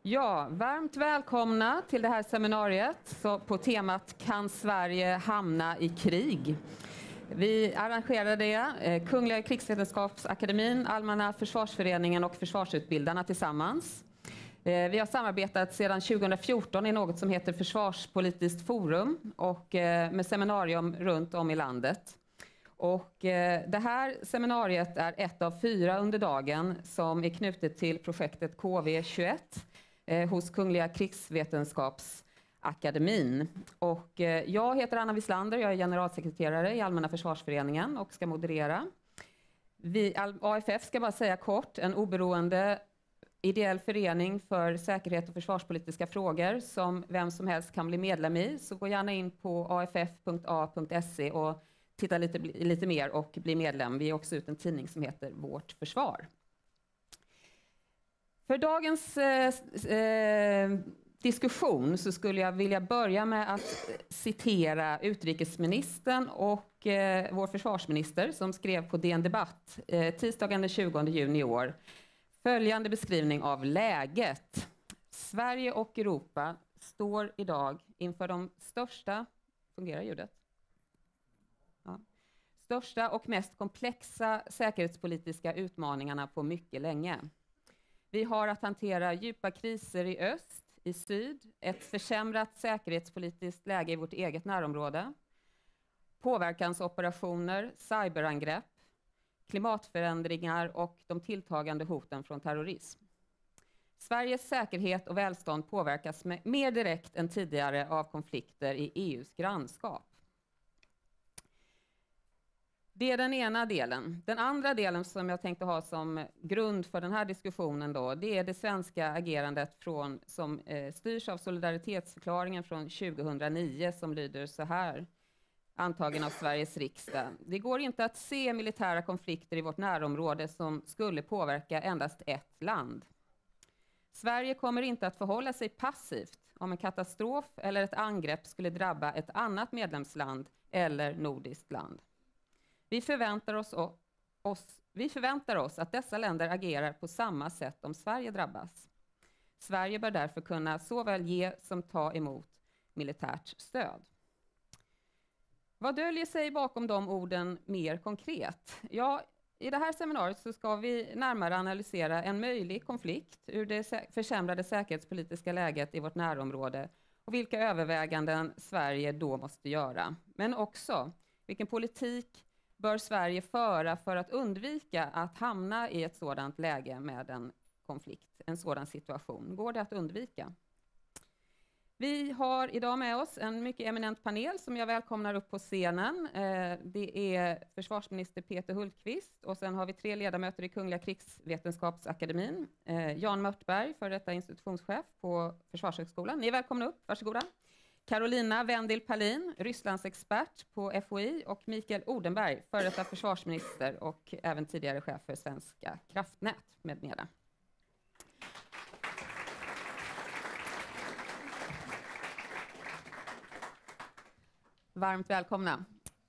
Ja, varmt välkomna till det här seminariet på temat Kan Sverige hamna i krig? Vi arrangerar det, Kungliga krigsvetenskapsakademin, Allmänna försvarsföreningen och försvarsutbildarna tillsammans. Vi har samarbetat sedan 2014 i något som heter Försvarspolitiskt forum och med seminarium runt om i landet. Och det här seminariet är ett av 4 under dagen som är knutet till projektet KV21 hos Kungliga krigsvetenskapsakademin. Och jag heter Anna Wislander, jag är generalsekreterare i Allmänna försvarsföreningen och ska moderera. AFF ska bara säga kort, en oberoende ideell förening för säkerhet och försvarspolitiska frågor som vem som helst kan bli medlem i. Så gå gärna in på aff.a.se och titta lite mer och bli medlem. Vi är också ut en tidning som heter Vårt försvar. För dagens diskussion så skulle jag vilja börja med att citera utrikesministern och vår försvarsminister som skrev på DN Debatt tisdagen den 20 juni i år. Följande beskrivning av läget. Sverige och Europa står idag inför de största, fungerar ljudet? Ja. Största och mest komplexa säkerhetspolitiska utmaningarna på mycket länge. Vi har att hantera djupa kriser i öst, i syd, ett försämrat säkerhetspolitiskt läge i vårt eget närområde, påverkansoperationer, cyberangrepp, klimatförändringar och de tilltagande hoten från terrorism. Sveriges säkerhet och välstånd påverkas mer direkt än tidigare av konflikter i EUs grannskap. Det är den ena delen. Den andra delen som jag tänkte ha som grund för den här diskussionen då, det är det svenska agerandet som styrs av solidaritetsförklaringen från 2009 som lyder så här, antagen av Sveriges riksdag. Det går inte att se militära konflikter i vårt närområde som skulle påverka endast ett land. Sverige kommer inte att förhålla sig passivt om en katastrof eller ett angrepp skulle drabba ett annat medlemsland eller nordiskt land. Vi förväntar oss att dessa länder agerar på samma sätt om Sverige drabbas. Sverige bör därför kunna såväl ge som ta emot militärt stöd. Vad döljer sig bakom de orden mer konkret? Ja, i det här seminariet så ska vi närmare analysera en möjlig konflikt ur det försämrade säkerhetspolitiska läget i vårt närområde och vilka överväganden Sverige då måste göra. Men också vilken politik bör Sverige föra för att undvika att hamna i ett sådant läge med en konflikt, en sådan situation. Går det att undvika? Vi har idag med oss en mycket eminent panel som jag välkomnar upp på scenen. Det är försvarsminister Peter Hultqvist och sen har vi 3 ledamöter i Kungliga krigsvetenskapsakademin. Jan Mörtberg, för detta institutionschef på Försvarshögskolan. Ni är välkomna upp, varsågoda. Carolina Vendil-Palin, Rysslandsexpert på FOI och Mikael Odenberg, före detta försvarsminister och även tidigare chef för Svenska kraftnät med mera. Varmt välkomna.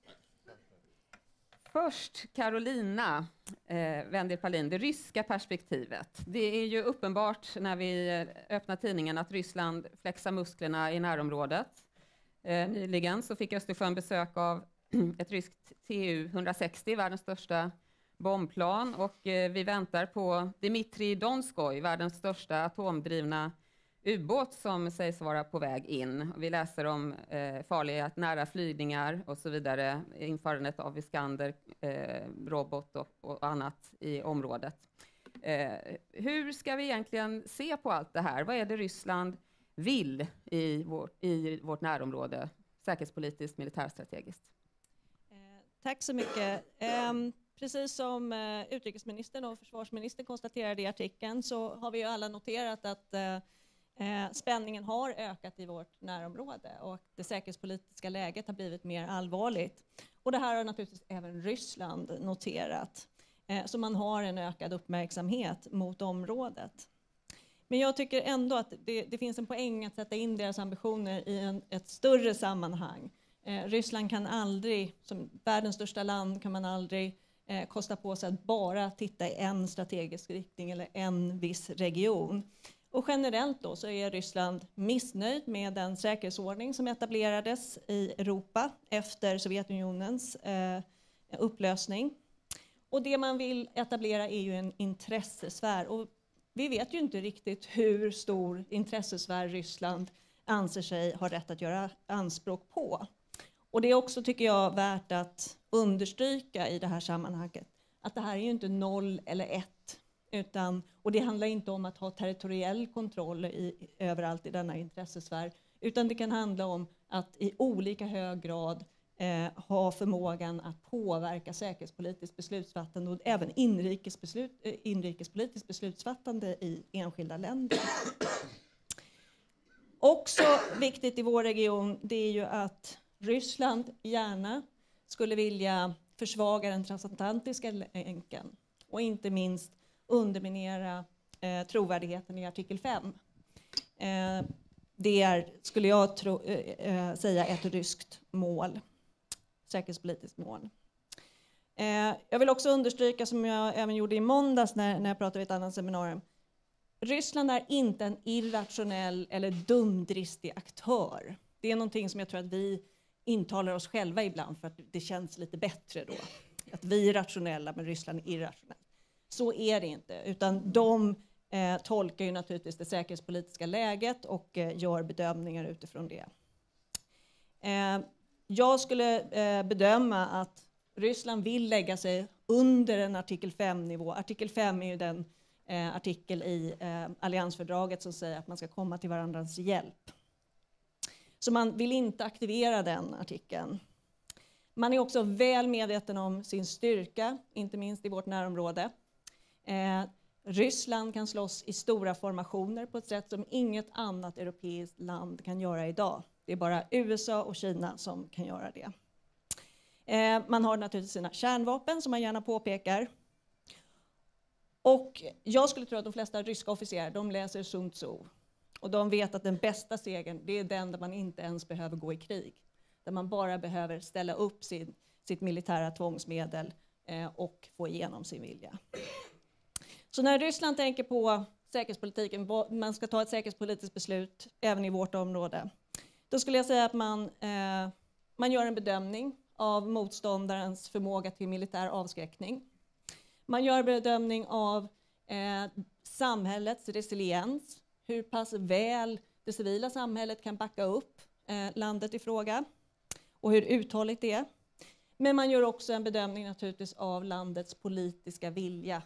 Först Carolina Vendil-Palin, det ryska perspektivet. Det är ju uppenbart när vi öppnar tidningen att Ryssland flexar musklerna i närområdet. Nyligen så fick Östersjön besök av ett ryskt Tu-160, världens största bombplan. Och vi väntar på Dmitrij Donskoj, världens största atomdrivna ubåt som sägs vara på väg in. Vi läser om farliga nära flygningar och så vidare, införandet av Iskander, robot och annat i området. Hur ska vi egentligen se på allt det här? Vad är det Ryssland vill i vårt närområde, säkerhetspolitiskt, militärstrategiskt? Tack så mycket. Precis som utrikesministern och försvarsministern konstaterade i artikeln så har vi ju alla noterat att spänningen har ökat i vårt närområde och det säkerhetspolitiska läget har blivit mer allvarligt. Och det här har naturligtvis även Ryssland noterat. Så man har en ökad uppmärksamhet mot området. Men jag tycker ändå att det finns en poäng att sätta in deras ambitioner i ett större sammanhang. Ryssland kan aldrig, som världens största land, kan man aldrig kosta på sig att bara titta i en strategisk riktning eller en viss region. Och generellt då så är Ryssland missnöjd med den säkerhetsordning som etablerades i Europa efter Sovjetunionens upplösning. Och det man vill etablera är ju en intressesfär. Och vi vet ju inte riktigt hur stor intressesfär Ryssland anser sig ha rätt att göra anspråk på. Och det är också, tycker jag, värt att understryka i det här sammanhanget att det här är ju inte 0 eller 1, och det handlar inte om att ha territoriell kontroll överallt i denna intressesfär, utan det kan handla om att i olika hög grad ha förmågan att påverka säkerhetspolitiskt beslutsfattande och även inrikespolitiskt beslutsfattande i enskilda länder. Också viktigt i vår region, det är ju att Ryssland gärna skulle vilja försvaga den transatlantiska länken och inte minst underminera trovärdigheten i artikel 5. Det är, skulle jag säga, ett ryskt mål, säkerhetspolitiskt mål. Jag vill också understryka, som jag även gjorde i måndags när jag pratade vid ett annat seminarium, Ryssland är inte en irrationell eller dumdristig aktör. Det är någonting som jag tror att vi intalar oss själva ibland för att det känns lite bättre då. Att vi är rationella men Ryssland är irrationellt. Så är det inte, utan de tolkar ju naturligtvis det säkerhetspolitiska läget och gör bedömningar utifrån det. Jag skulle bedöma att Ryssland vill lägga sig under en artikel 5-nivå. Artikel 5 är ju den artikel i alliansfördraget som säger att man ska komma till varandras hjälp. Så man vill inte aktivera den artikeln. Man är också väl medveten om sin styrka, inte minst i vårt närområde. Ryssland kan slåss i stora formationer på ett sätt som inget annat europeiskt land kan göra idag. Det är bara USA och Kina som kan göra det. Man har naturligtvis sina kärnvapen som man gärna påpekar. Och jag skulle tro att de flesta ryska officerare, de läser Sun Tzu. Och de vet att den bästa segern, det är den där man inte ens behöver gå i krig. Där man bara behöver ställa upp sitt militära tvångsmedel och få igenom sin vilja. Så när Ryssland tänker på säkerhetspolitiken, man ska ta ett säkerhetspolitiskt beslut även i vårt område, då skulle jag säga att man gör en bedömning av motståndarens förmåga till militär avskräckning. Man gör en bedömning av samhällets resiliens, hur pass väl det civila samhället kan backa upp landet i fråga och hur uthålligt det är. Men man gör också en bedömning naturligtvis av landets politiska vilja.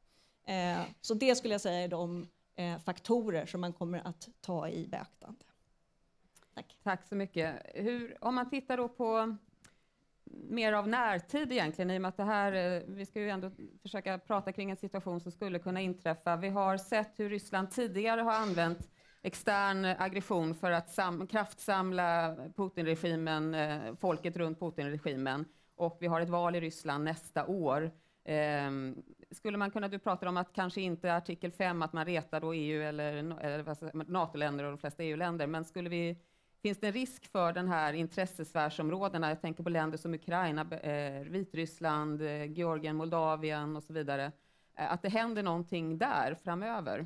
Så det skulle jag säga är de faktorer som man kommer att ta i beaktande. Tack. Tack så mycket. Om man tittar då på mer av närtid egentligen, i och med att det här, vi ska ju ändå försöka prata kring en situation som skulle kunna inträffa. Vi har sett hur Ryssland tidigare har använt extern aggression för att kraftsamla Putin-regimen, folket runt Putin-regimen. Och vi har ett val i Ryssland nästa år. Skulle man kunna, du pratar om att kanske inte artikel 5, att man retar då EU eller NATO-länder och de flesta EU-länder, men finns det en risk för den här intressesfärsområdena? Jag tänker på länder som Ukraina, Vitryssland, Georgien, Moldavien och så vidare. Att det händer någonting där framöver?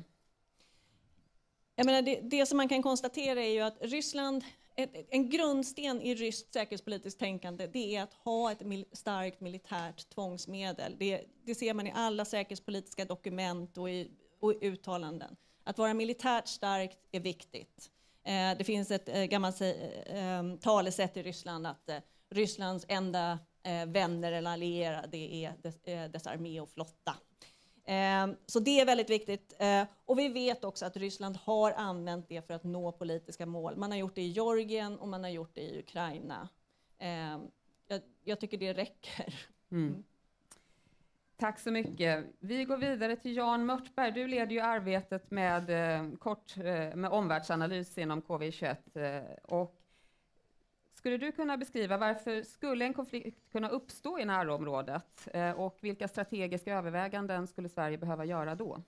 Jag menar, det som man kan konstatera är ju att Ryssland, en grundsten i ryskt säkerhetspolitiskt tänkande, det är att ha ett starkt militärt tvångsmedel. Det ser man i alla säkerhetspolitiska dokument och uttalanden. Att vara militärt starkt är viktigt. Det finns ett gammalt talesätt i Ryssland att Rysslands enda vänner eller allierade är dess armé och flotta. Så det är väldigt viktigt. Och vi vet också att Ryssland har använt det för att nå politiska mål. Man har gjort det i Georgien och man har gjort det i Ukraina. Jag tycker det räcker. Mm. Tack så mycket. Vi går vidare till Jan Mörtberg. Du leder ju arbetet med omvärldsanalys inom KV21. Och skulle du kunna beskriva varför skulle en konflikt kunna uppstå i närområdet? Och vilka strategiska överväganden skulle Sverige behöva göra då?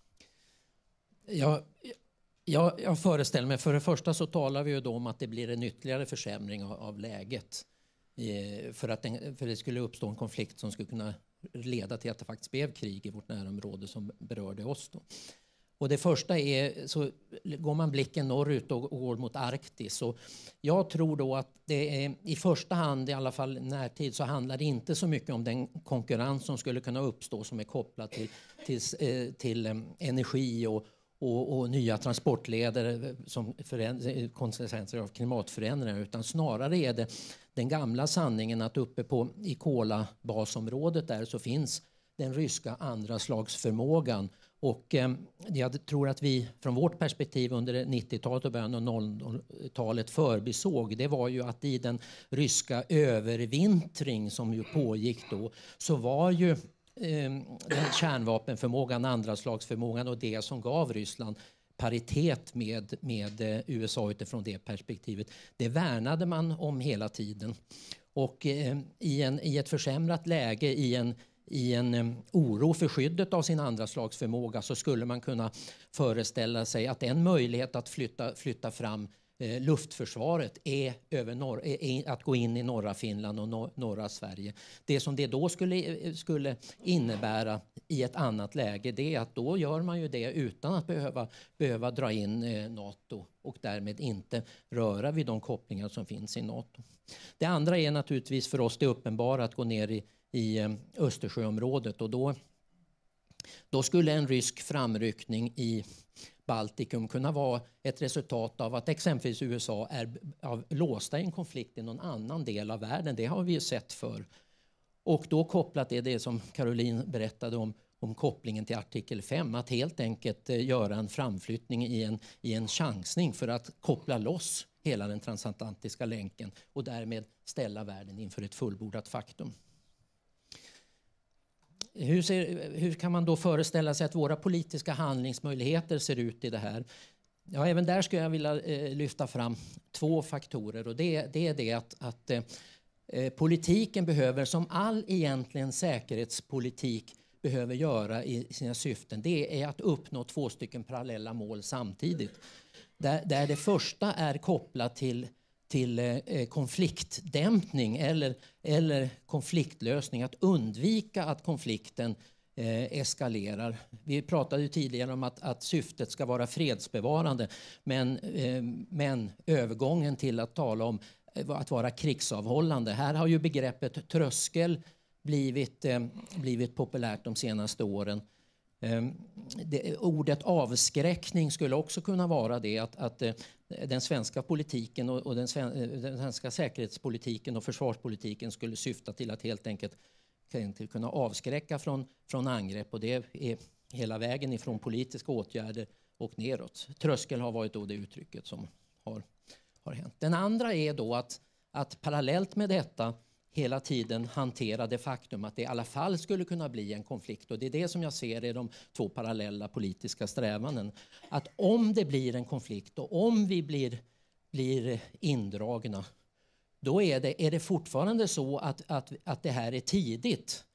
Jag föreställer mig, för det första så talar vi ju då om att det blir en ytterligare försämring av läget. För det skulle uppstå en konflikt som skulle kunna leda till att det faktiskt blev krig i vårt närområde som berörde oss då. Och det första är, så går man blicken norrut och går mot Arktis. Och jag tror då att det är, i första hand, i alla fall närtid, så handlar det inte så mycket om den konkurrens som skulle kunna uppstå som är kopplad till energi och nya transportleder som konsekvenser av klimatförändringar, utan snarare är det den gamla sanningen att uppe i Kola-basområdet där så finns den ryska andra slags förmågan. Och jag tror att vi från vårt perspektiv under 90-talet och början av 00-talet förbisåg, det var ju att i den ryska övervintring som ju pågick då, så var ju den kärnvapenförmågan, andra slagsförmågan och det som gav Ryssland paritet med USA utifrån det perspektivet. Det värnade man om hela tiden. Och i ett försämrat läge, i en oro för skyddet av sin andra slagsförmåga, så skulle man kunna föreställa sig att en möjlighet att flytta fram luftförsvaret är att gå in i norra Finland och norra Sverige. Det som det då skulle innebära i ett annat läge, det är att då gör man ju det utan att behöva dra in NATO och därmed inte röra vid de kopplingar som finns i NATO. Det andra är naturligtvis för oss det uppenbara att gå ner i Östersjöområdet, och då skulle en rysk framryckning i Baltikum kunna vara ett resultat av att exempelvis USA är låsta i en konflikt i någon annan del av världen. Det har vi ju sett för. Och då kopplat är det som Caroline berättade om kopplingen till artikel 5, att helt enkelt göra en framflyttning i en chansning för att koppla loss hela den transatlantiska länken och därmed ställa världen inför ett fullbordat faktum. Hur kan man då föreställa sig att våra politiska handlingsmöjligheter ser ut i det här? Ja, även där skulle jag vilja lyfta fram två faktorer. Och det är det att politiken behöver, som all egentligen säkerhetspolitik behöver göra i sina syften, det är att uppnå 2 parallella mål samtidigt. Där det första är kopplat till konfliktdämpning eller konfliktlösning, att undvika att konflikten eskalerar. Vi pratade ju tidigare om att syftet ska vara fredsbevarande, men övergången till att tala om att vara krigsavhållande. Här har ju begreppet tröskel blivit populärt de senaste åren. Ordet avskräckning skulle också kunna vara det att den svenska politiken och den svenska säkerhetspolitiken och försvarspolitiken skulle syfta till att helt enkelt kunna avskräcka från angrepp, och det är hela vägen ifrån politiska åtgärder och neråt. Tröskel har varit då det uttrycket som har hänt. Den andra är då att parallellt med detta hela tiden hantera det faktum att det i alla fall skulle kunna bli en konflikt. Och det är det som jag ser är de 2 parallella politiska strävanden. Att om det blir en konflikt och om vi blir indragna, då är det fortfarande så att det här är tidigt.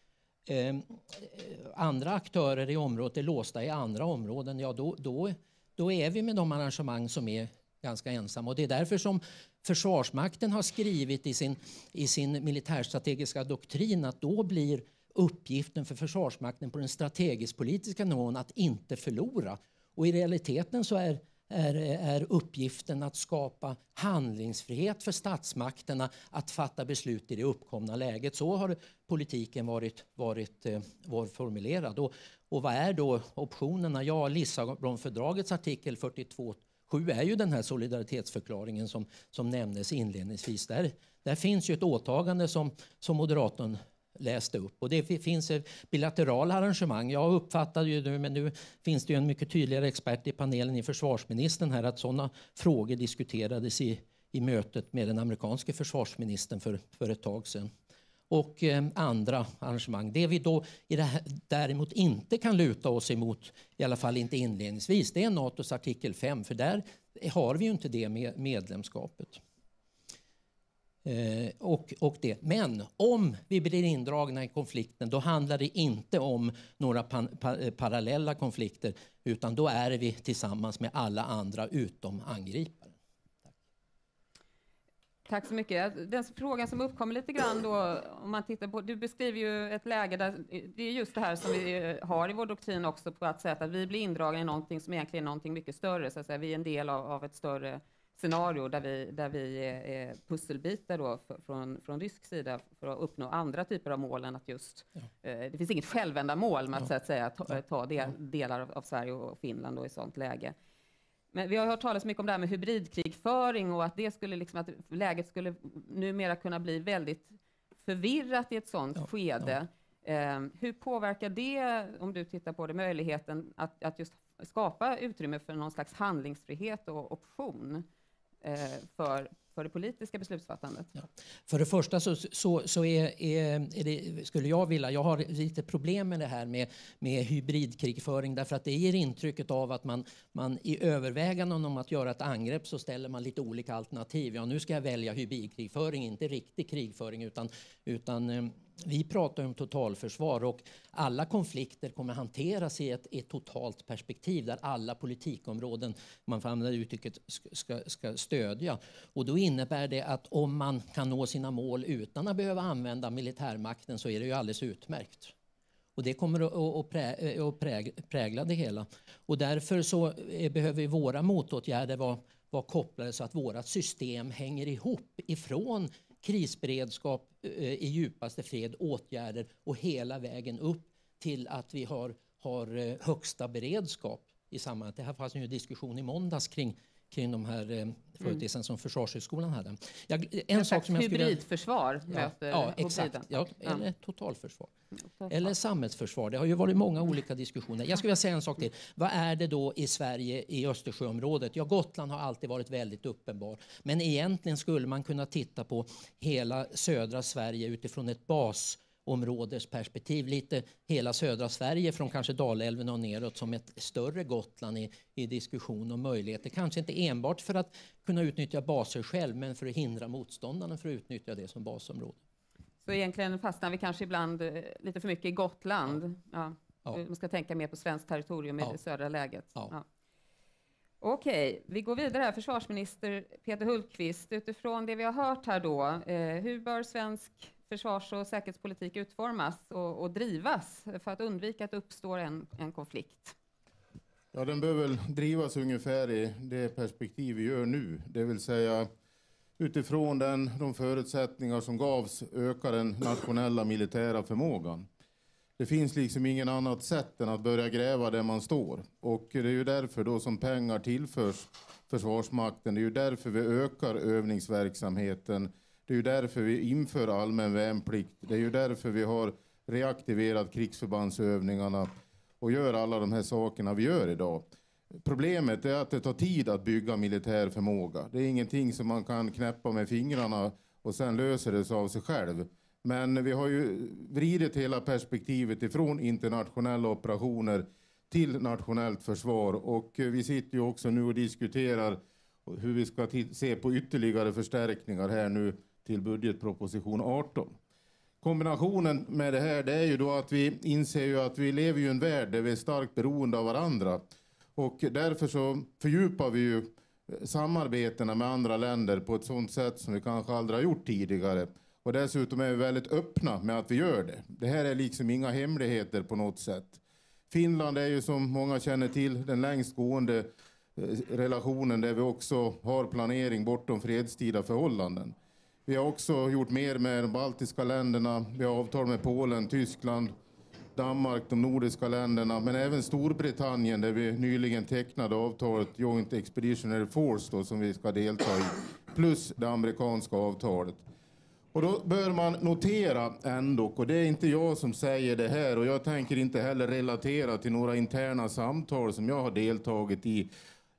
Andra aktörer i området är låsta i andra områden. Ja, då är vi med de arrangemang som är ganska ensamma. Och det är därför som Försvarsmakten har skrivit i sin militärstrategiska doktrin att då blir uppgiften för Försvarsmakten på den strategisk-politiska nivån att inte förlora. Och i realiteten så är uppgiften att skapa handlingsfrihet för statsmakterna att fatta beslut i det uppkomna läget. Så har politiken varit formulerad. Och vad är då optionerna? Ja, Lissabonfördragets artikel 42.7 är ju den här solidaritetsförklaringen som nämndes inledningsvis. Där finns ju ett åtagande som moderatorn läste upp. Och det finns bilaterala arrangemang. Jag uppfattade ju nu, men nu finns det ju en mycket tydligare expert i panelen i försvarsministern här, att sådana frågor diskuterades i mötet med den amerikanske försvarsministern för ett tag sedan. Och andra arrangemang. Det vi då i det här, däremot inte kan luta oss emot, i alla fall inte inledningsvis, det är NATOs artikel 5, för där har vi ju inte det medlemskapet. Men om vi blir indragna i konflikten, då handlar det inte om några parallella konflikter, utan då är vi tillsammans med alla andra utom angriparen. Tack så mycket. Den frågan som uppkommer lite grann då, om man tittar på, du beskriver ju ett läge där det är just det här som vi har i vår doktrin också, på att säga att vi blir indragna i någonting som egentligen är någonting mycket större, så att säga. Vi är en del av ett större scenario där vi är pusselbitar då från rysk sida för att uppnå andra typer av mål än att just, det finns inget självändamål med att säga ta delar av Sverige och Finland då i sånt läge. Men vi har hört talas mycket om det här med hybridkrigföring och att det skulle liksom, att läget skulle numera kunna bli väldigt förvirrat i ett sånt skede. Hur påverkar det, om du tittar på det, möjligheten att just skapa utrymme för någon slags handlingsfrihet och option för det politiska beslutsfattandet? Ja. För det första så är det, skulle jag vilja, jag har lite problem med det här med hybridkrigföring, därför att det ger intrycket av att man i överväganden om att göra ett angrepp så ställer man lite olika alternativ. Ja, nu ska jag välja hybridkrigföring, inte riktig krigföring, utan vi pratar om totalförsvar, och alla konflikter kommer hanteras i ett totalt perspektiv där alla politikområden, man får använda uttrycket, ska stödja. Och då innebär det att om man kan nå sina mål utan att behöva använda militärmakten, så är det ju alldeles utmärkt. Och det kommer att prägla det hela. Och därför så behöver våra motåtgärder vara kopplade så att vårat system hänger ihop ifrån krisberedskap i djupaste fred, åtgärder och hela vägen upp till att vi har högsta beredskap i sammanhanget. Det här fanns ju en diskussion i måndags kring de här företeelserna som Försvarshögskolan hade. En sak som hybridförsvar möter exakt. Eller totalförsvar. Eller samhällsförsvar. Det har ju varit många olika diskussioner. Jag skulle vilja säga en sak till. Vad är det då i Sverige i Östersjöområdet? Ja, Gotland har alltid varit väldigt uppenbar. Men egentligen skulle man kunna titta på hela södra Sverige utifrån ett basområdesperspektiv. Lite hela södra Sverige från kanske Dalälven och neråt som ett större Gotland i diskussion och möjligheter. Kanske inte enbart för att kunna utnyttja baser själv, men för att hindra motståndarna för att utnyttja det som basområde. Så egentligen fastnar vi kanske ibland lite för mycket i Gotland. Ja. Man ska tänka mer på svenskt territorium i det södra läget. Ja. Okej, vi går vidare här. Försvarsminister Peter Hultqvist, utifrån det vi har hört här då, hur bör svensk försvars- och säkerhetspolitik utformas och drivas för att undvika att uppstår en konflikt? Ja, den bör väl drivas ungefär i det perspektiv vi gör nu. Det vill säga utifrån de förutsättningar som gavs öka den nationella militära förmågan. Det finns liksom ingen annat sätt än att börja gräva där man står. Och det är ju därför då som pengar tillförs Försvarsmakten. Det är ju därför vi ökar övningsverksamheten. Det är ju därför vi inför allmän värnplikt. Det är ju därför vi har reaktiverat krigsförbandsövningarna och gör alla de här sakerna vi gör idag. Problemet är att det tar tid att bygga militär förmåga. Det är ingenting som man kan knäppa med fingrarna och sen löser det sig av sig själv. Men vi har ju vridit hela perspektivet ifrån internationella operationer till nationellt försvar. Och vi sitter ju också nu och diskuterar hur vi ska se på ytterligare förstärkningar här nu till budgetproposition 18. Kombinationen med det här, det är ju då att vi inser ju att vi lever i en värld där vi är starkt beroende av varandra. Och därför så fördjupar vi ju samarbetena med andra länder på ett sådant sätt som vi kanske aldrig har gjort tidigare. Och dessutom är vi väldigt öppna med att vi gör det. Det här är liksom inga hemligheter på något sätt. Finland är ju som många känner till den längst gående relationen där vi också har planering bortom fredstida förhållanden. Vi har också gjort mer med de baltiska länderna. Vi har avtal med Polen, Tyskland, Danmark, de nordiska länderna. Men även Storbritannien där vi nyligen tecknade avtalet Joint Expeditionary Force då, som vi ska delta i. Plus det amerikanska avtalet. Och då bör man notera ändå, och det är inte jag som säger det här och jag tänker inte heller relatera till några interna samtal som jag har deltagit i.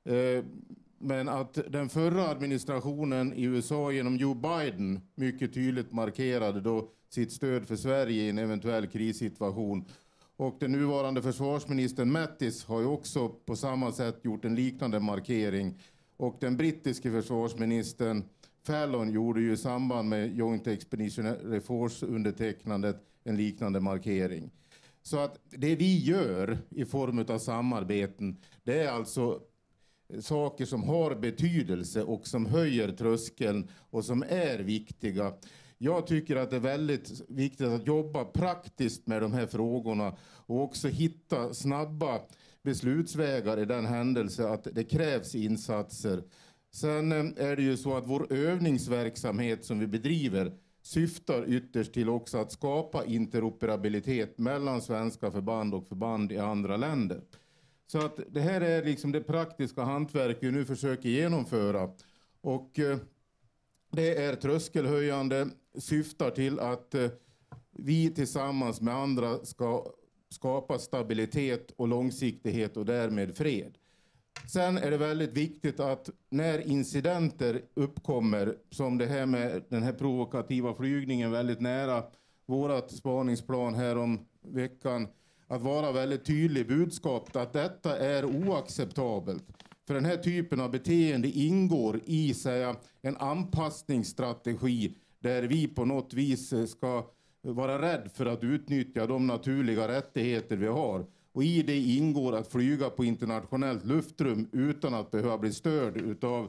Men att den förra administrationen i USA genom Joe Biden mycket tydligt markerade då sitt stöd för Sverige i en eventuell krissituation. Och den nuvarande försvarsministern Mattis har ju också på samma sätt gjort en liknande markering. Och den brittiske försvarsministern Fallon gjorde ju i samband med Joint Expeditionary Force-undertecknandet en liknande markering. Så att det vi gör i form av samarbeten, det är alltså saker som har betydelse och som höjer tröskeln och som är viktiga. Jag tycker att det är väldigt viktigt att jobba praktiskt med de här frågorna och också hitta snabba beslutsvägar i den händelse att det krävs insatser. Sen är det ju så att vår övningsverksamhet som vi bedriver syftar ytterst till också att skapa interoperabilitet mellan svenska förband och förband i andra länder. Så att det här är liksom det praktiska hantverk vi nu försöker genomföra. Och det är tröskelhöjande, syftar till att vi tillsammans med andra ska skapa stabilitet och långsiktighet och därmed fred. Sen är det väldigt viktigt att när incidenter uppkommer, som det här med den här provokativa flygningen väldigt nära vårat spaningsplan här om veckan, att vara väldigt tydlig budskap att detta är oacceptabelt. För den här typen av beteende ingår i en anpassningsstrategi där vi på något vis ska vara rädd för att utnyttja de naturliga rättigheter vi har. Och i det ingår att flyga på internationellt luftrum utan att behöva bli störd av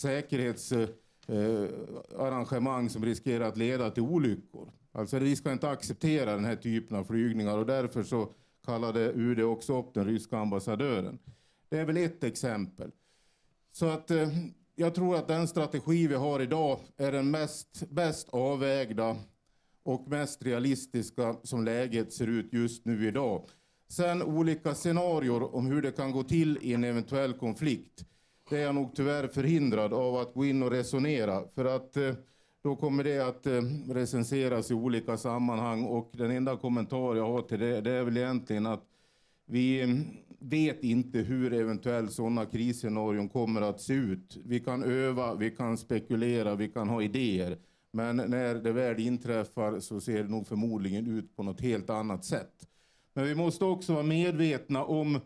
säkerhetsarrangemang som riskerar att leda till olyckor. Alltså vi ska inte acceptera den här typen av flygningar och därför så kallade UD också upp den ryska ambassadören. Det är väl ett exempel. Så att jag tror att den strategi vi har idag är den bäst avvägda och mest realistiska som läget ser ut just nu idag. Sen olika scenarier om hur det kan gå till i en eventuell konflikt. Det är jag nog tyvärr förhindrad av att gå in och resonera. För att då kommer det att recenseras i olika sammanhang. Och den enda kommentar jag har till det är väl egentligen att vi vet inte hur eventuellt sådana krisscenarion kommer att se ut. Vi kan öva, vi kan spekulera, vi kan ha idéer. Men när det väl inträffar så ser det nog förmodligen ut på något helt annat sätt. Men vi måste också vara medvetna om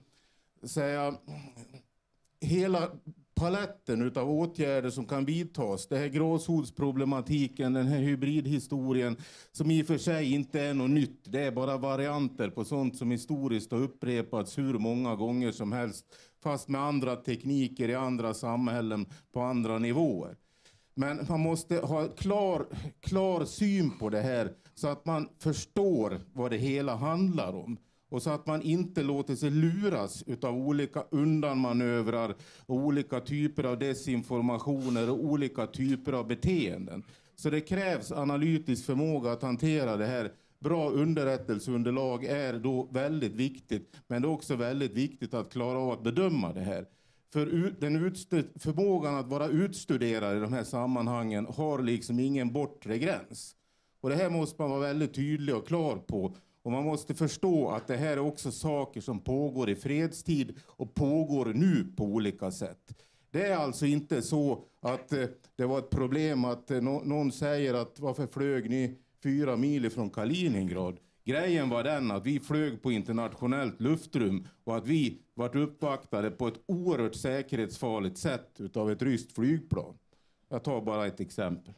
hela paletten utav åtgärder som kan vidtas. Det här gråsodsproblematiken, den här hybridhistorien som i och för sig inte är något nytt. Det är bara varianter på sånt som historiskt har upprepats hur många gånger som helst. Fast med andra tekniker i andra samhällen på andra nivåer. Men man måste ha klar syn på det här så att man förstår vad det hela handlar om. Och så att man inte låter sig luras av olika undanmanövrar och olika typer av desinformationer och olika typer av beteenden. Så det krävs analytisk förmåga att hantera det här. Bra underrättelseunderlag är då väldigt viktigt, men det är också väldigt viktigt att klara av att bedöma det här. För förmågan att vara utstuderad i de här sammanhangen har liksom ingen bortre gräns. Och det här måste man vara väldigt tydlig och klar på. Och man måste förstå att det här är också saker som pågår i fredstid och pågår nu på olika sätt. Det är alltså inte så att det var ett problem att någon säger att varför flög ni 4 mil från Kaliningrad? Grejen var den att vi flög på internationellt luftrum och att vi vart uppvaktade på ett oerhört säkerhetsfarligt sätt utav ett ryskt flygplan. Jag tar bara ett exempel.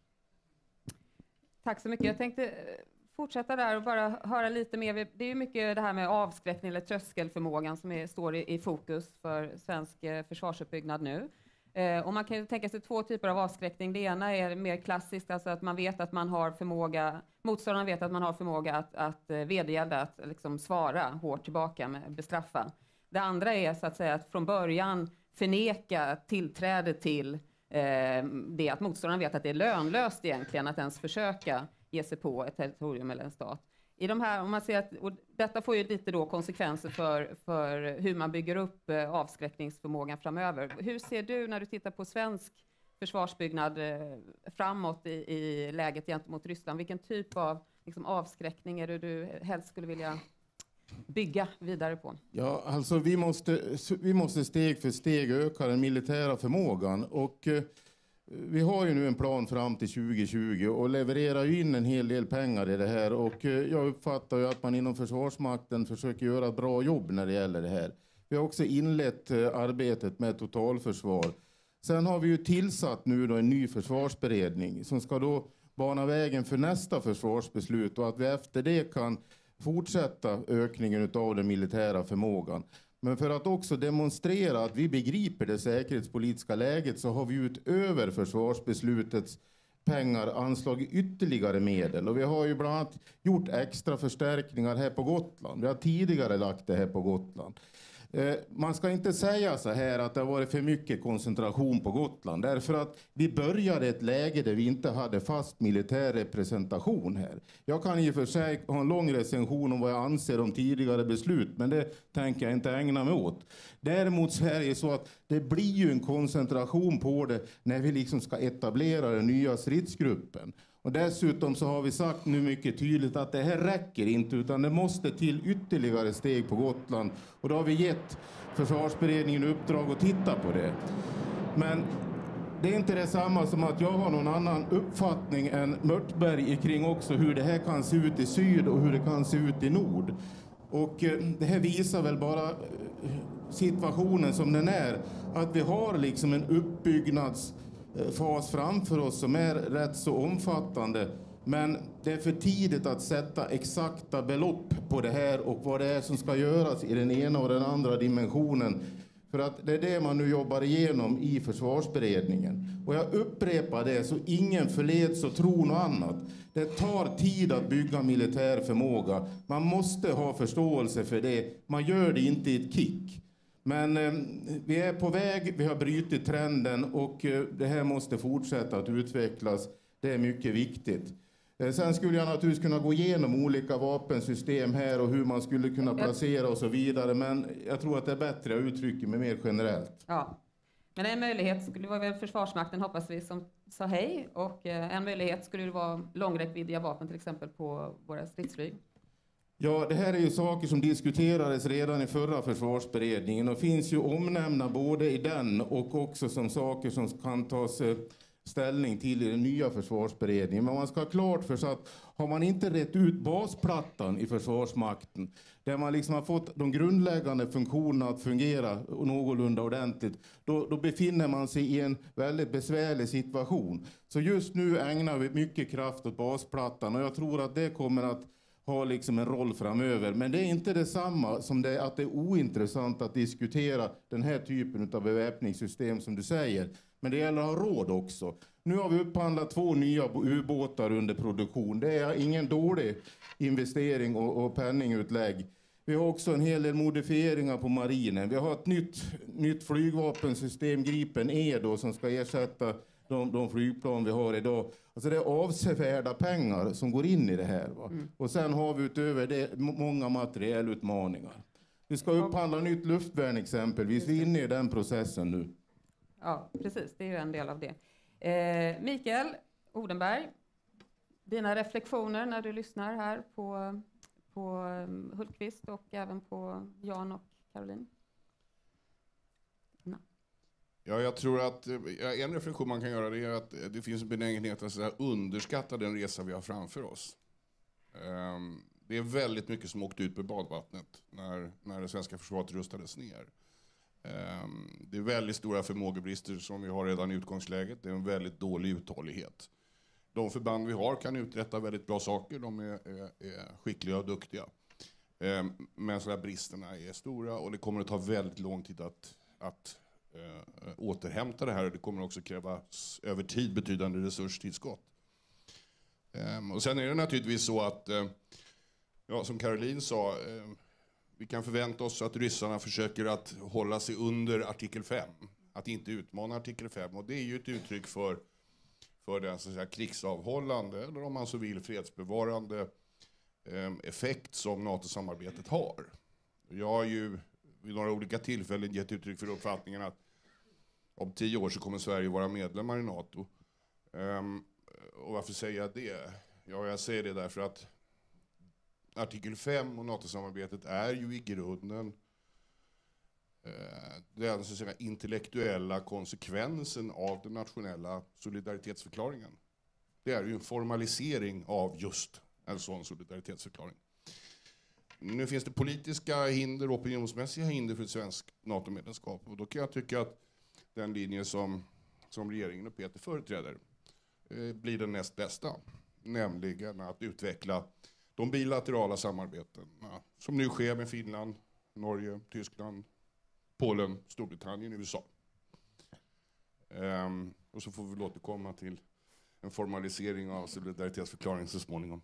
Tack så mycket. Jag tänkte fortsätta där och bara höra lite mer. Det är ju mycket det här med avskräckning eller tröskelförmågan som står i fokus för svensk försvarsuppbyggnad nu. Och man kan ju tänka sig 2 typer av avskräckning. Det ena är mer klassiskt, alltså att man vet att man har förmåga, motståndaren vet att man har förmåga att vedergälda, att liksom svara hårt tillbaka med bestraffa. Det andra är så att säga att från början förneka tillträde till det, att motståndaren vet att det är lönlöst egentligen att ens försöka ge sig på ett territorium eller en stat. I de här, om man ser att, och detta får ju lite då konsekvenser för hur man bygger upp avskräckningsförmågan framöver. Hur ser du när du tittar på svensk försvarsbyggnad framåt i läget gentemot Ryssland? Vilken typ av liksom, avskräckning är det du helst skulle vilja bygga vidare på? Ja, alltså vi måste steg för steg öka den militära förmågan och vi har ju nu en plan fram till 2020 och levererar ju in en hel del pengar i det här och jag uppfattar ju att man inom Försvarsmakten försöker göra ett bra jobb när det gäller det här. Vi har också inlett arbetet med totalförsvar. Sen har vi ju tillsatt nu då en ny försvarsberedning som ska då bana vägen för nästa försvarsbeslut och att vi efter det kan fortsätta ökningen av den militära förmågan. Men för att också demonstrera att vi begriper det säkerhetspolitiska läget så har vi utöver försvarsbeslutets pengar anslagit ytterligare medel. Och vi har ju bland annat gjort extra förstärkningar här på Gotland. Vi har tidigare lagt det här på Gotland. Man ska inte säga så här att det har varit för mycket koncentration på Gotland. Därför att vi började ett läge där vi inte hade fast militär representation här. Jag kan i och för sig ha en lång recension om vad jag anser om tidigare beslut. Men det tänker jag inte ägna mig åt. Däremot så är det så att det blir ju en koncentration på det när vi liksom ska etablera den nya stridsgruppen. Och dessutom så har vi sagt nu mycket tydligt att det här räcker inte utan det måste till ytterligare steg på Gotland. Och då har vi gett försvarsberedningen uppdrag att titta på det. Men det är inte detsamma som att jag har någon annan uppfattning än Mörtberg kring också hur det här kan se ut i syd och hur det kan se ut i nord. Och det här visar väl bara situationen som den är. Att vi har liksom en uppbyggnadsfas framför oss som är rätt så omfattande. Men det är för tidigt att sätta exakta belopp på det här och vad det är som ska göras i den ena och den andra dimensionen. För att det är det man nu jobbar igenom i försvarsberedningen. Och jag upprepar det så ingen förleds att tro något annat. Det tar tid att bygga militär förmåga. Man måste ha förståelse för det. Man gör det inte i ett kick. Men vi är på väg, vi har brutit trenden och det här måste fortsätta att utvecklas. Det är mycket viktigt. Sen skulle jag naturligtvis kunna gå igenom olika vapensystem här och hur man skulle kunna placera och så vidare. Men jag tror att det är bättre att uttrycka mig mer generellt. Ja, men en möjlighet skulle vara väl Försvarsmakten, hoppas vi, som sa hej. Och en möjlighet skulle det vara långräckviddiga vapen till exempel på våra stridsflyg. Ja, det här är ju saker som diskuterades redan i förra försvarsberedningen och finns ju omnämna både i den och också som saker som kan tas ställning till i den nya försvarsberedningen. Men man ska ha klart för sig att har man inte rätt ut basplattan i Försvarsmakten där man liksom har fått de grundläggande funktionerna att fungera någorlunda ordentligt, då befinner man sig i en väldigt besvärlig situation. Så just nu ägnar vi mycket kraft åt basplattan och jag tror att det kommer att ha liksom en roll framöver. Men det är inte detsamma som att det är ointressant att diskutera den här typen av beväpningssystem som du säger. Men det gäller att ha råd också. Nu har vi upphandlat 2 nya ubåtar under produktion. Det är ingen dålig investering och penningutlägg. Vi har också en hel del modifieringar på marinen. Vi har ett nytt flygvapensystem, Gripen E då, som ska ersätta de flygplan vi har idag. Alltså det är avsevärda pengar som går in i det här. Va? Och sen har vi utöver det många materiellutmaningar. Vi ska upphandla nytt luftvärn exempelvis. Vi är inne i den processen nu. Ja, precis. Det är ju en del av det. Mikael Odenberg, dina reflektioner när du lyssnar här på Hultqvist och även på Jan och Caroline? Ja, jag tror att en reflektion man kan göra det är att det finns en benägenhet att underskatta den resa vi har framför oss. Det är väldigt mycket som åkte ut på badvattnet när det svenska försvaret rustades ner. Det är väldigt stora förmågebrister som vi har redan i utgångsläget. Det är en väldigt dålig uthållighet. De förband vi har kan uträtta väldigt bra saker. De är skickliga och duktiga. Men så där bristerna är stora och det kommer att ta väldigt lång tid att återhämta det här. Det kommer också kräva över tid betydande resurstillskott. Och sen är det naturligtvis så att, som Caroline sa, vi kan förvänta oss att ryssarna försöker att hålla sig under artikel 5. Att inte utmana artikel 5. Och det är ju ett uttryck för den så att säga, krigsavhållande eller om man så vill fredsbevarande effekt som NATO-samarbetet har. Jag har ju vid några olika tillfällen gett uttryck för uppfattningen att om 10 år så kommer Sverige vara medlemmar i NATO. Och varför säger jag det? Ja, jag säger det därför att artikel 5 och NATO-samarbetet är ju i grunden den så att säga, intellektuella konsekvensen av den nationella solidaritetsförklaringen. Det är ju en formalisering av just en sån solidaritetsförklaring. Nu finns det politiska hinder och opinionsmässiga hinder för ett svenskt NATO-medlemskap. Och då kan jag tycka att den linje som regeringen och Peter företräder blir den näst bästa. Nämligen att utveckla de bilaterala samarbeten som nu sker med Finland, Norge, Tyskland, Polen, Storbritannien, USA. Och så får vi återkomma till en formalisering av solidaritetsförklaringen så småningom.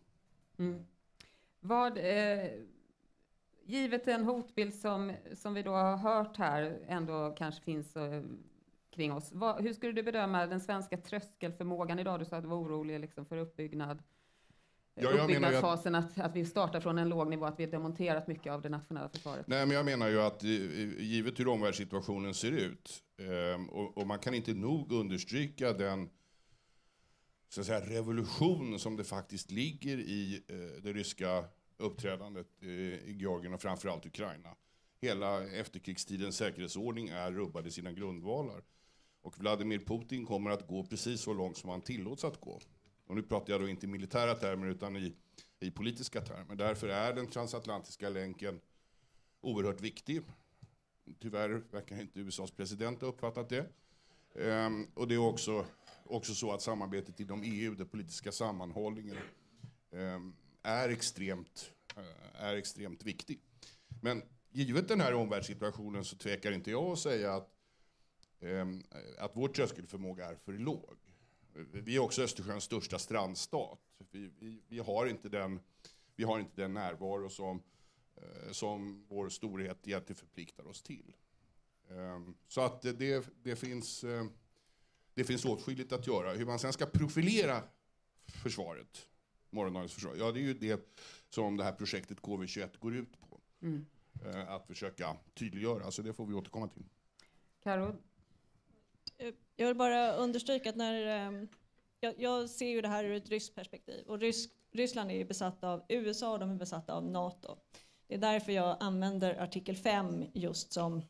Givet en hotbild som vi då har hört här ändå kanske finns kring oss. Hur skulle du bedöma den svenska tröskelförmågan idag? Du sa att du var orolig liksom för uppbyggnadsfasen, att vi startar från en låg nivå, att vi har demonterat mycket av det nationella försvaret. Nej, men jag menar ju att givet hur omvärldssituationen ser ut och man kan inte nog understryka den så att säga, revolution som det faktiskt ligger i det ryska uppträdandet i Georgien och framförallt Ukraina. Hela efterkrigstidens säkerhetsordning är rubbad i sina grundvalar. Och Vladimir Putin kommer att gå precis så långt som han tillåts att gå. Och nu pratar jag då inte i militära termer utan i politiska termer. Därför är den transatlantiska länken oerhört viktig. Tyvärr verkar inte USAs president ha uppfattat det. Och det är också så att samarbetet inom EU, den politiska sammanhållningen, är extremt viktig. Men givet den här omvärldssituationen så tvekar inte jag att säga att vår tröskelförmåga är för låg. Vi är också Östersjöns största strandstat. Vi har inte den närvaro som vår storhet egentligen förpliktar oss till. Så att det finns åtskilligt att göra. Hur man sen ska profilera försvaret, morgondagens försvar, ja, det är ju det som det här projektet KV21 går ut på. Att försöka tydliggöra, så det får vi återkomma till. Karo? Jag vill bara understryka att jag ser ju det här ur ett ryskt perspektiv. Och Ryssland är ju besatt av USA och de är besatta av NATO. Det är därför jag använder artikel 5 just som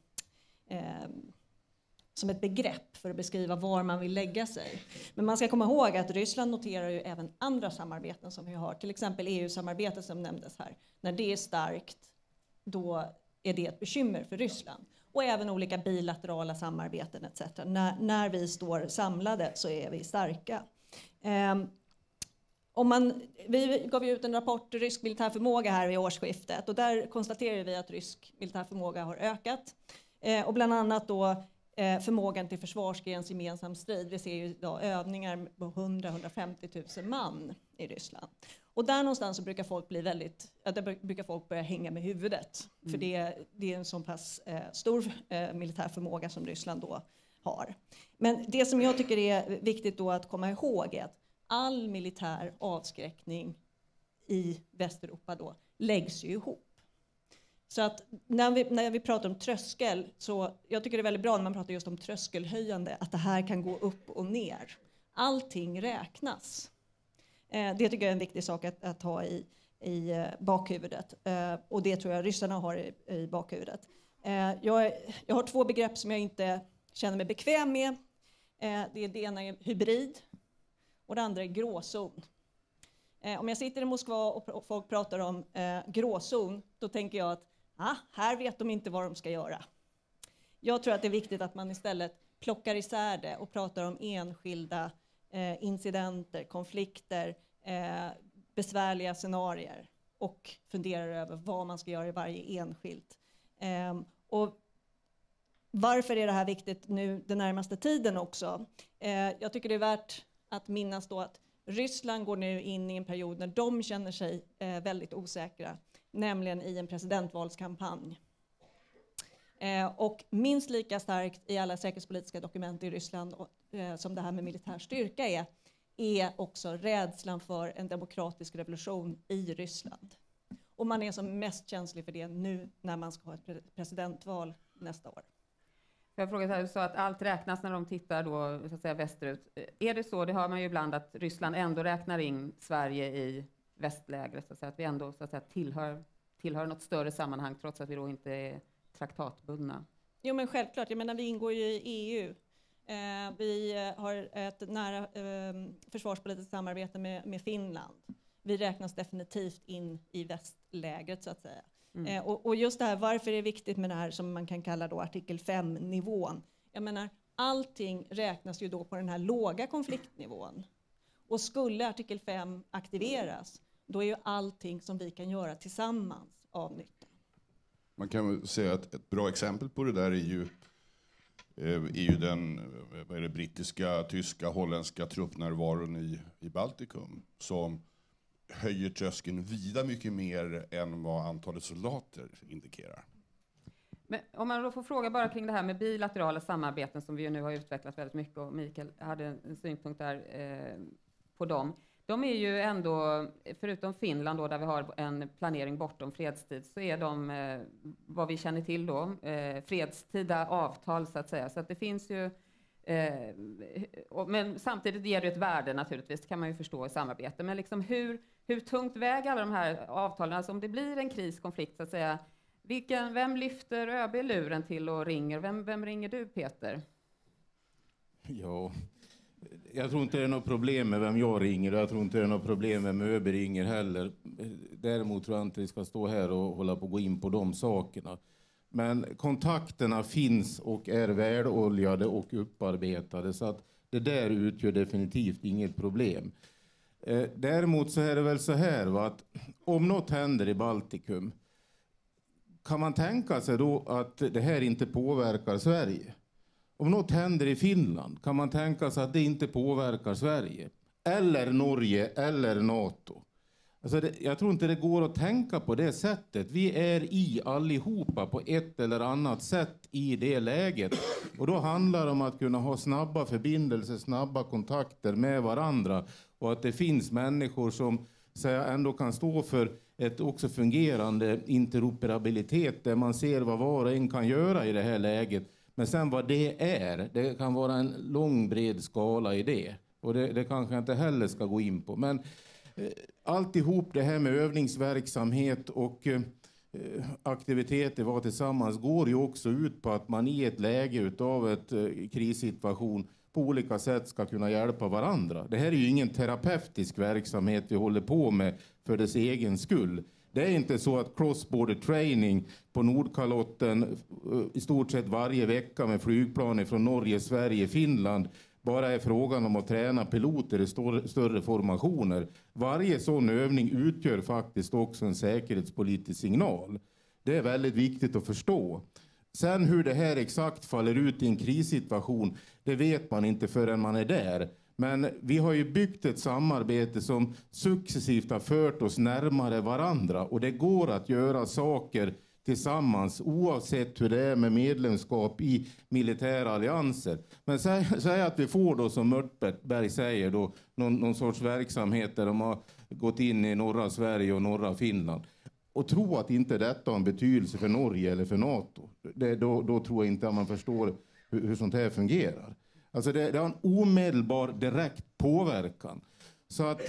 ett begrepp för att beskriva var man vill lägga sig. Men man ska komma ihåg att Ryssland noterar ju även andra samarbeten som vi har. Till exempel EU-samarbetet som nämndes här. När det är starkt, då är det ett bekymmer för Ryssland. Och även olika bilaterala samarbeten etc. När vi står samlade så är vi starka. Vi gav ju ut en rapport, rysk militär förmåga, här vid årsskiftet. Och där konstaterar vi att rysk militär förmåga har ökat. Och bland annat då förmågan till försvarsgrensgemensam strid. Vi ser ju idag övningar på 100-150 000 man i Ryssland. Och där någonstans så brukar folk börja hänga med huvudet. För det är en så pass stor militär förmåga som Ryssland då har. Men det som jag tycker är viktigt då att komma ihåg är att all militär avskräckning i Västeuropa då läggs ju ihop. Så att när vi pratar om tröskel, så jag tycker det är väldigt bra när man pratar just om tröskelhöjande, att det här kan gå upp och ner. Allting räknas. Det tycker jag är en viktig sak att ha i bakhuvudet. Och det tror jag ryssarna har i bakhuvudet. Jag har 2 begrepp som jag inte känner mig bekväm med. Det ena är hybrid och det andra är gråzon. Om jag sitter i Moskva och folk pratar om gråzon, då tänker jag att här vet de inte vad de ska göra. Jag tror att det är viktigt att man istället plockar isär det och pratar om enskilda incidenter, konflikter, besvärliga scenarier och funderar över vad man ska göra i varje enskilt. Och varför är det här viktigt nu den närmaste tiden också? Jag tycker det är värt att minnas då att Ryssland går nu in i en period när de känner sig väldigt osäkra, nämligen i en presidentvalskampanj. Och minst lika starkt i alla säkerhetspolitiska dokument i Ryssland som det här med militär styrka är också rädslan för en demokratisk revolution i Ryssland. Och man är som mest känslig för det nu när man ska ha ett presidentval nästa år. Jag frågar så att allt räknas när de tittar då, så att säga, västerut. Är det så, det hör man ju ibland, att Ryssland ändå räknar in Sverige i västlägret, så att vi ändå så att säga, tillhör något större sammanhang trots att vi då inte är traktatbundna? Jo, men självklart. Jag menar, vi ingår ju i EU. Vi har ett nära försvarspolitiskt samarbete med Finland. Vi räknas definitivt in i västlägret så att säga. Och just det här, varför är det viktigt med det här som man kan kalla då artikel 5-nivån? Jag menar, allting räknas ju då på den här låga konfliktnivån. Och skulle artikel 5 aktiveras, då är ju allting som vi kan göra tillsammans av nytta. Man kan säga att ett bra exempel på det där är ju den brittiska, tyska, holländska truppnärvaron i Baltikum som höjer tröskeln vida mycket mer än vad antalet soldater indikerar. Men om man då får fråga bara kring det här med bilaterala samarbeten som vi ju nu har utvecklat väldigt mycket, och Mikael hade en synpunkt där på dem. De är ju ändå, förutom Finland då, där vi har en planering bortom fredstid, så är de, vad vi känner till då, fredstida avtal så att säga. Så att det finns ju, men samtidigt ger det ett värde naturligtvis, kan man ju förstå i samarbete. Men liksom hur tungt väger alla de här avtalen, alltså om det blir en kriskonflikt så att säga, vem lyfter ÖB-luren till och ringer? Vem ringer du, Peter? Ja, jag tror inte det är något problem med vem jag ringer. Jag tror inte det är något problem med vem ÖB ringer heller. Däremot tror jag inte vi ska stå här och hålla på att gå in på de sakerna. Men kontakterna finns och är väloljade och upparbetade. Så att det där utgör definitivt inget problem. Däremot så är det väl så här, att om något händer i Baltikum, kan man tänka sig då att det här inte påverkar Sverige? Om något händer i Finland, kan man tänka sig att det inte påverkar Sverige? Eller Norge eller NATO? Alltså jag tror inte det går att tänka på det sättet. Vi är allihopa på ett eller annat sätt i det läget. Och då handlar det om att kunna ha snabba förbindelser, snabba kontakter med varandra. Och att det finns människor som ändå kan stå för ett också fungerande interoperabilitet där man ser vad var och en kan göra i det här läget. Men sen vad det kan vara en lång bred skala i det. Och det kanske jag inte heller ska gå in på. Men alltihop det här med övningsverksamhet och aktiviteter var tillsammans går ju också ut på att man i ett läge utav ett krissituation på olika sätt ska kunna hjälpa varandra. Det här är ju ingen terapeutisk verksamhet vi håller på med för dess egen skull. Det är inte så att cross-border training på Nordkalotten i stort sett varje vecka med flygplan från Norge, Sverige, Finland bara är frågan om att träna piloter i större formationer. Varje sån övning utgör faktiskt också en säkerhetspolitisk signal. Det är väldigt viktigt att förstå. Sen hur det här exakt faller ut i en krissituation, det vet man inte förrän man är där. Men vi har ju byggt ett samarbete som successivt har fört oss närmare varandra. Och det går att göra saker tillsammans oavsett hur det är med medlemskap i militära allianser. Men säg att vi får då, som Mörtberg säger, då, någon sorts verksamhet där de har gått in i norra Sverige och norra Finland. Och tro att inte detta har en betydelse för Norge eller för NATO. Då tror jag inte att man förstår hur sånt här fungerar. Alltså det har en omedelbar direkt påverkan. Så att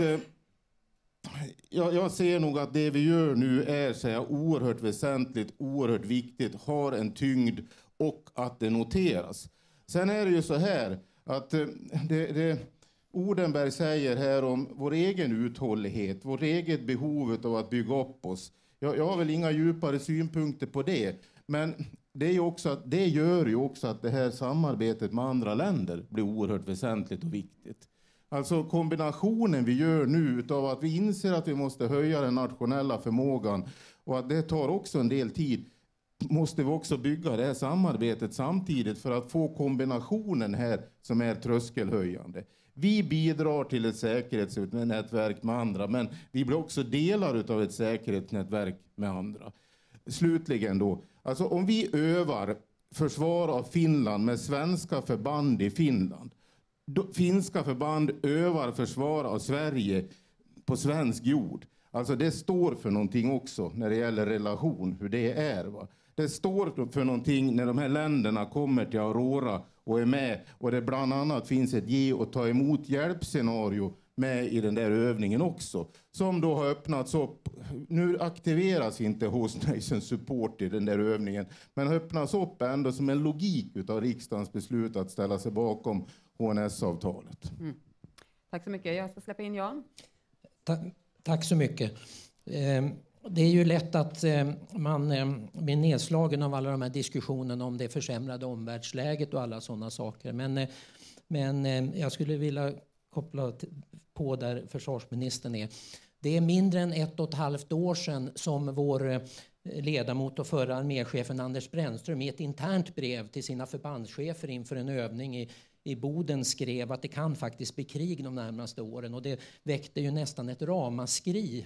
jag ser nog att det vi gör nu är oerhört väsentligt, oerhört viktigt, har en tyngd och att det noteras. Sen är det ju så här att det Odenberg säger här om vår egen uthållighet, vårt eget behov av att bygga upp oss. Jag har väl inga djupare synpunkter på det, men det gör ju också att det här samarbetet med andra länder blir oerhört väsentligt och viktigt. Alltså kombinationen vi gör nu utav att vi inser att vi måste höja den nationella förmågan och att det tar också en del tid, måste vi också bygga det här samarbetet samtidigt för att få kombinationen här som är tröskelhöjande. Vi bidrar till ett säkerhetsnätverk med andra, men vi blir också delar utav ett säkerhetsnätverk med andra. Slutligen då, alltså om vi övar försvar av Finland med svenska förband i Finland, finska förband övar försvar av Sverige på svensk jord. Alltså det står för någonting också när det gäller relation, hur det är. Va? Det står för någonting när de här länderna kommer till Aurora och är med. Och det bland annat finns ett ge och ta emot hjälpscenario med i den där övningen också. Som då har öppnats upp. Nu aktiveras inte Host Nation Support i den där övningen. Men öppnas upp ändå som en logik utav riksdagens beslut att ställa sig bakom HNS-avtalet. Mm. Tack så mycket. Jag ska släppa in Jan. Tack så mycket. Det är ju lätt att man blir nedslagen av alla de här diskussionerna om det försämrade omvärldsläget och alla sådana saker. Men jag skulle vilja koppla på där försvarsministern är. Det är mindre än 1,5 år sedan som vår ledamot och förra arméchefen Anders Brännström i ett internt brev till sina förbandschefer inför en övning i Boden skrev att det kan faktiskt bli krig de närmaste åren. Och det väckte ju nästan ett ramaskri.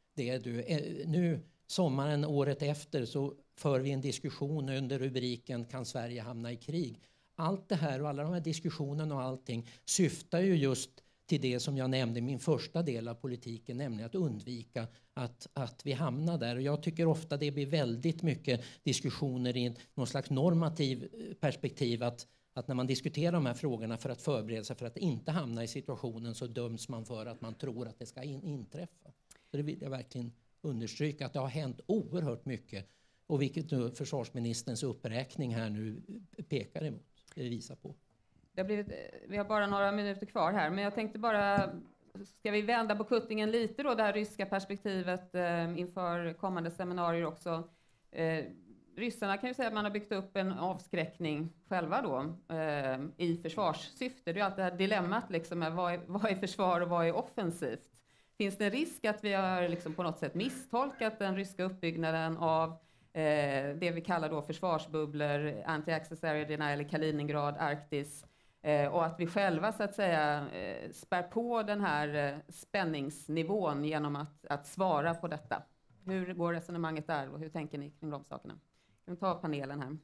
Nu sommaren året efter så för vi en diskussion under rubriken Kan Sverige hamna i krig? Allt det här och alla de här diskussionerna och allting syftar ju just till det som jag nämnde i min första del av politiken, nämligen att undvika att vi hamnar där. Och jag tycker ofta det blir väldigt mycket diskussioner i någon slags normativ perspektiv att när man diskuterar de här frågorna för att förbereda sig för att inte hamna i situationen så döms man för att man tror att det ska inträffa. Så det vill jag verkligen understryka att det har hänt oerhört mycket och vilket nu försvarsministerns uppräkning här nu pekar emot, det visar på. Vi har bara några minuter kvar här, men jag tänkte bara, ska vi vända på kuttingen lite då, det här ryska perspektivet inför kommande seminarier också. Ryssarna kan ju säga att man har byggt upp en avskräckning själva då i försvarssyfte. Det är ju alltid det här dilemmat liksom, vad är försvar och vad är offensivt? Finns det en risk att vi har liksom på något sätt misstolkat den ryska uppbyggnaden av det vi kallar då försvarsbubblor, anti-access area denial i Kaliningrad, Arktis, och att vi själva så att säga spär på den här spänningsnivån genom att svara på detta? Hur går resonemanget där och hur tänker ni kring de sakerna? Kan vi ta panelen här?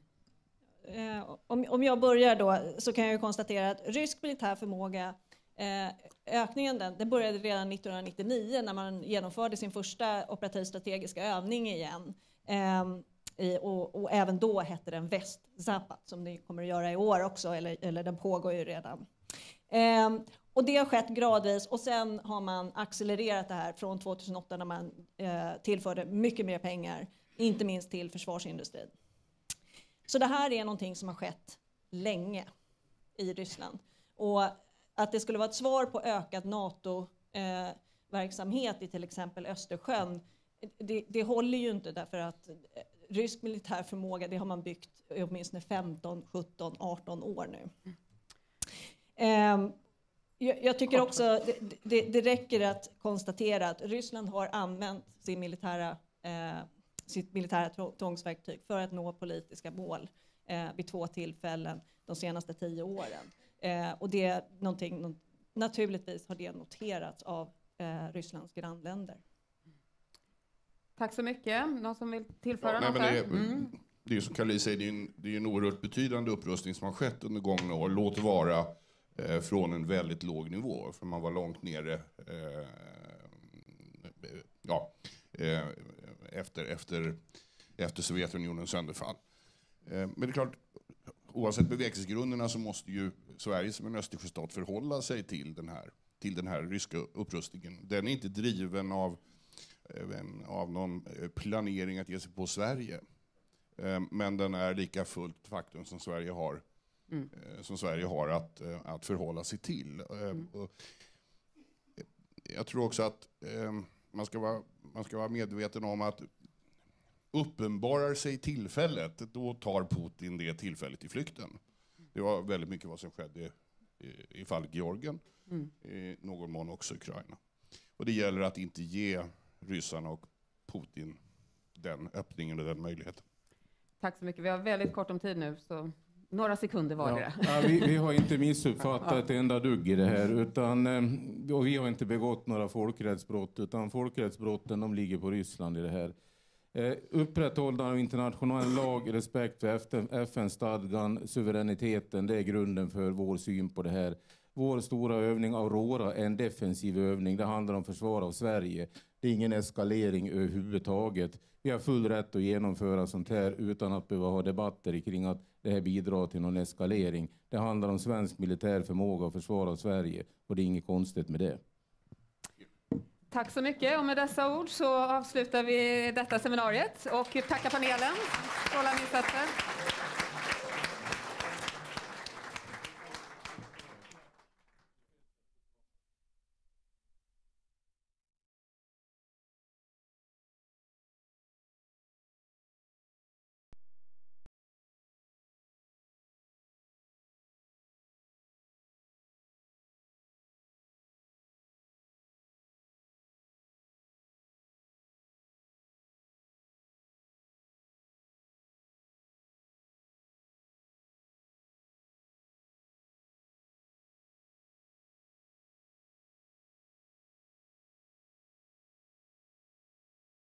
Om jag börjar då så kan jag konstatera att rysk militär förmåga, ökningen den började redan 1999 när man genomförde sin första operativstrategiska övning igen. Och även då hette den Väst-Zapad som det kommer att göra i år också, eller den pågår ju redan. Och det har skett gradvis och sen har man accelererat det här från 2008 när man tillförde mycket mer pengar, inte minst till försvarsindustrin. Så det här är någonting som har skett länge i Ryssland. Och att det skulle vara ett svar på ökad NATO-verksamhet i till exempel Östersjön, det håller ju inte därför att rysk militär förmåga, det har man byggt i åtminstone 15, 17, 18 år nu. Jag tycker också det räcker att konstatera att Ryssland har använt sitt militära tvångsverktyg för att nå politiska mål vid 2 tillfällen de senaste 10 åren. Och det är någonting, naturligtvis har det noterats av Rysslands grannländer. Tack så mycket. Någon som vill tillföra något här? Det är som Karli säger, det är en oerhört betydande upprustning som har skett under gångna år. Låt vara från en väldigt låg nivå, för man var långt nere efter Sovjetunionens sönderfall. Men det är klart, oavsett bevekelsegrunderna så måste ju Sverige som en Östersjöstat förhålla sig till den här ryska upprustningen. Den är inte driven av någon planering att ge sig på Sverige. Men den är lika fullt faktum som Sverige har att förhålla sig till. Och jag tror också att man ska vara medveten om att uppenbarar sig tillfället, då tar Putin det tillfället i flykten. Det var väldigt mycket vad som skedde i fallet Georgien, i någon mån också Ukraina. Och det gäller att inte ge ryssarna och Putin den öppningen och den möjligheten. Tack så mycket. Vi har väldigt kort om tid nu, så några sekunder var det. Vi har inte missuppfattat ett enda dugg i det här, och vi har inte begått några folkrättsbrott, utan folkrättsbrotten de ligger på Ryssland i det här. Upprätthållande av internationell lag, respekt för FN-stadgan, suveräniteten, det är grunden för vår syn på det här. Vår stora övning Aurora är en defensiv övning. Det handlar om försvar av Sverige. Det är ingen eskalering överhuvudtaget. Vi har full rätt att genomföra sånt här utan att behöva ha debatter kring att det här bidrar till någon eskalering. Det handlar om svensk militär förmåga och försvar av Sverige, och det är inget konstigt med det. Tack så mycket, och med dessa ord så avslutar vi detta seminariet och tackar panelen. Strålande insatser.